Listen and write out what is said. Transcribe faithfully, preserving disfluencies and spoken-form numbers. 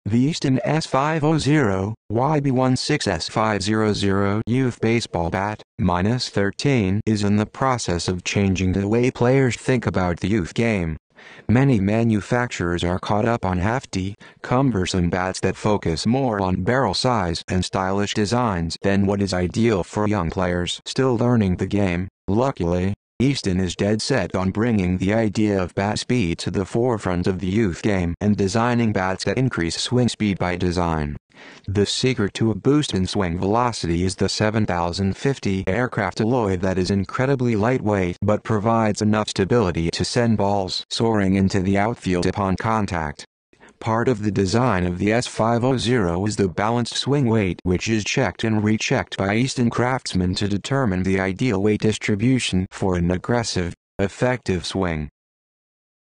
The Easton S five hundred Y B sixteen S five hundred Youth Baseball Bat, minus thirteen is in the process of changing the way players think about the youth game. Many manufacturers are caught up on hefty, cumbersome bats that focus more on barrel size and stylish designs than what is ideal for young players still learning the game. Luckily, Easton is dead set on bringing the idea of bat speed to the forefront of the youth game and designing bats that increase swing speed by design. The secret to a boost in swing velocity is the seven thousand fifty aircraft alloy that is incredibly lightweight but provides enough stability to send balls soaring into the outfield upon contact. Part of the design of the S five hundred is the balanced swing weight, which is checked and rechecked by Easton craftsmen to determine the ideal weight distribution for an aggressive, effective swing.